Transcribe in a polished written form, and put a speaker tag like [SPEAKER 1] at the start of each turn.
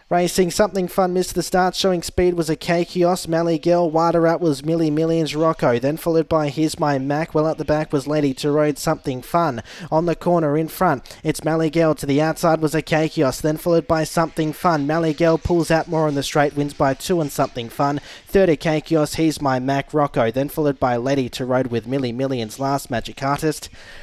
[SPEAKER 1] Racing Something Fun missed the start, showing speed was a K-Kiosk, Mally Girl, wider out was Millie Millions Rocco, then followed by Here's My Mac, well at the back was Lady to Road Something Fun. On the corner in front, it's Mally Girl, to the outside was a K-Kiosk, then followed by Something Fun. Mally Girl pulls out more on the straight, wins by 2 and Something Fun. Third a K-Kiosk, Here's My Mac, Rocco, then followed by Lady to Road with Millie Millions, Last Magic Artist.